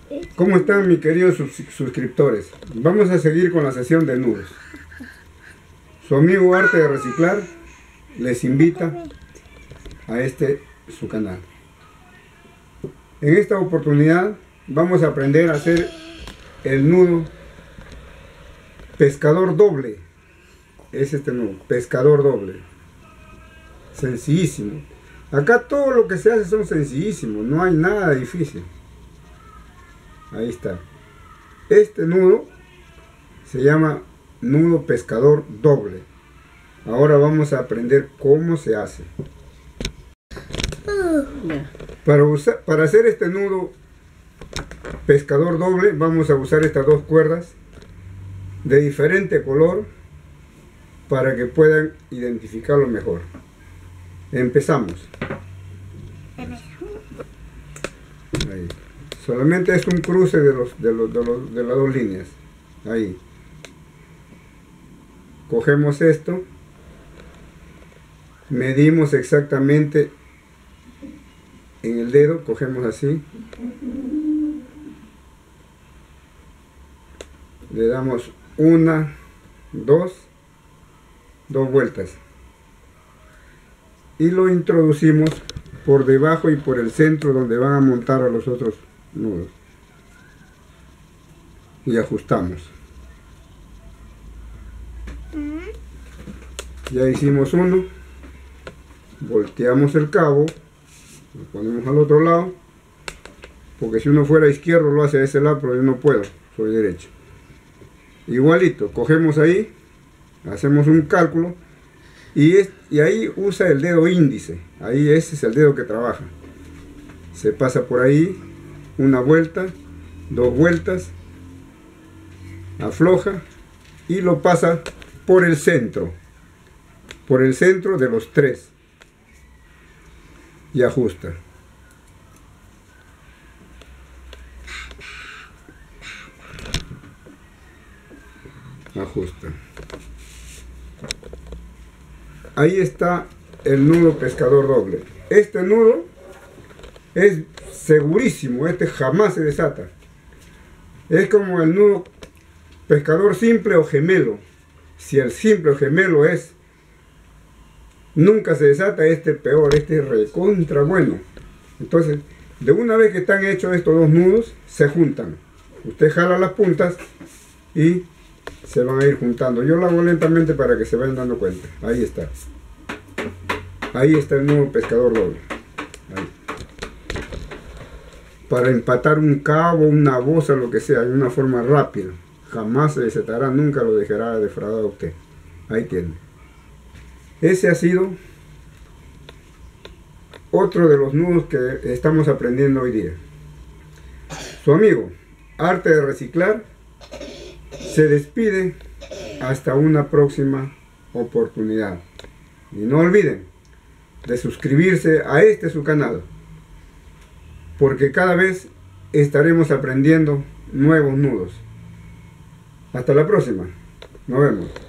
¿Cómo están mis queridos suscriptores? Vamos a seguir con la sesión de nudos. Su amigo Arte de Reciclar les invita a su canal. En esta oportunidad vamos a aprender a hacer el nudo pescador doble. Es este nudo, pescador doble. Sencillísimo. Acá todo lo que se hace son sencillísimos, no hay nada difícil. Ahí está. Este nudo se llama nudo pescador doble. Ahora vamos a aprender cómo se hace. Para hacer este nudo pescador doble vamos a usar estas dos cuerdas de diferente color para que puedan identificarlo mejor. Empezamos. Ahí. Solamente es un cruce de las dos líneas. Ahí. Cogemos esto. Medimos exactamente en el dedo. Cogemos así. Le damos una, dos vueltas. Y lo introducimos por debajo y por el centro donde van a montar a los otros nudos. Y ajustamos. Ya hicimos uno. Volteamos el cabo. Lo ponemos al otro lado. Porque si uno fuera izquierdo lo hace a ese lado, pero yo no puedo. Soy derecho. Igualito. Cogemos ahí. Hacemos un cálculo. Y ahí usa el dedo índice. Ahí ese es el dedo que trabaja. Se pasa por ahí. Una vuelta, dos vueltas, afloja y lo pasa por el centro de los tres y ajusta. Ajusta. Ahí está el nudo pescador doble. Este nudo es segurísimo, este jamás se desata. Es como el nudo pescador simple o gemelo. Si el simple o gemelo nunca se desata, este peor, este es recontra bueno. Entonces, de una vez que están hechos estos dos nudos, se juntan. Usted jala las puntas y se van a ir juntando. Yo lo hago lentamente para que se vayan dando cuenta. Ahí está. Ahí está el nudo pescador doble. Ahí. Para empatar un cabo, una boza, lo que sea, de una forma rápida. Jamás se desatará, nunca lo dejará defraudado a usted. Ahí tiene. Ese ha sido otro de los nudos que estamos aprendiendo hoy día. Su amigo Arte de Reciclar se despide hasta una próxima oportunidad. Y no olviden de suscribirse a su canal, porque cada vez estaremos aprendiendo nuevos nudos. Hasta la próxima. Nos vemos.